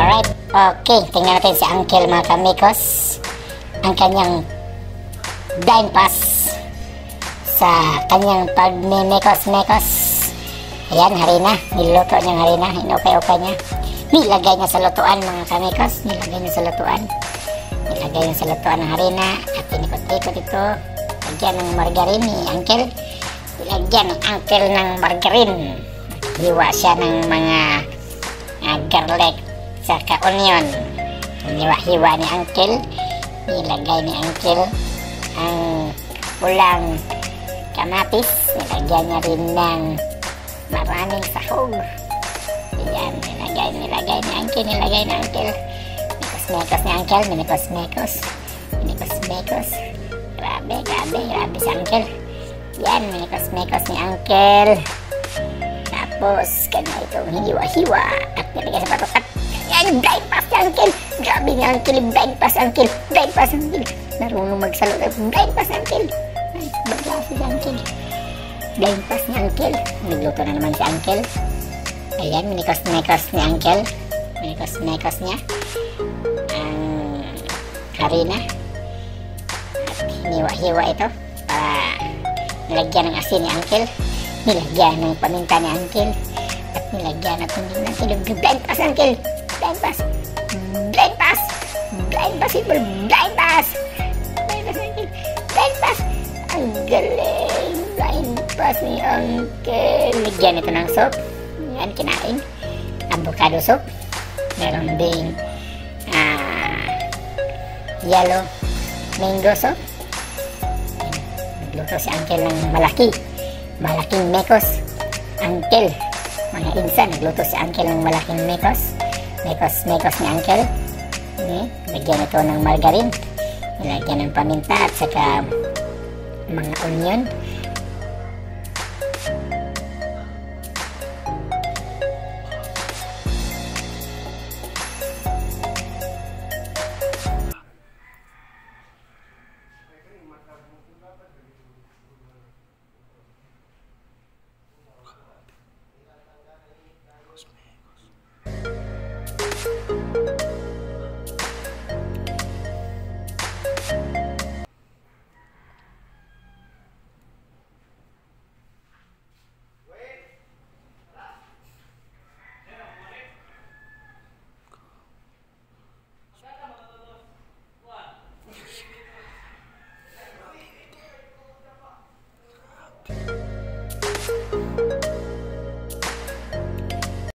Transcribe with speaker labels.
Speaker 1: Alright, okay, tingnan natin si Uncle mga kamikos. Ang kanyang blind pass sa kanyang pagmimekos-mekos. Ayan, harina. Niluto niyang harina. Inukay-ukay niya. Nilagay niya sa lutuan mga kamikos. Nilagay niya sa lutuan. Nilagay niya sa lutuan ng harina. At inikot-ikot ito. Lagyan ng margarine ni Uncle. Lagyan ng Uncle ng margarine. Hiwa siya ng mga garlic saka onion. Hiwa-hiwa ni Uncle. Nilagay ni Uncle ang pulang kamatis. Nilagyan niya rin ng maraming sahog. Ayan, nilagay ni Uncle. Minikos-mekos ni Uncle. Minikos-mekos. Grabe si Uncle. Yan, minikos-mekos ni Uncle. Tapos, kanya itong hiwa-hiwa. At nilagay sa patok. At yan, blind pass ni Uncle. Grabe ni Uncle, blind pass Uncle. Narunong magsalo. Blind pass Uncle. Bagla si Uncle. Blind pass ni Uncle. Nagluto na naman si Uncle. Ayan, minikos-mekos ni Uncle. Minikos-mekos niya ang harina. At hiniwa-hiwa ito para nilagyan ng asin ni Uncle. Nilagyan ng paminta ni Uncle. At nilagyan natin din natin yung blind pass Uncle. Blind pass people. Blind pass Uncle. Blind pass. Ang galing. Blind pass ni Uncle. Nilagyan ito ng soup. Yan, kinain. Avocado soup. Meron ding yellow mango soup. Nagluto si Uncle ng malaking mekos. Uncle, mga insan, nagluto si Uncle ng malaking mekos ni Uncle. Lagyan ito ng margarine. Nilagyan ng paminta at saka mga onion.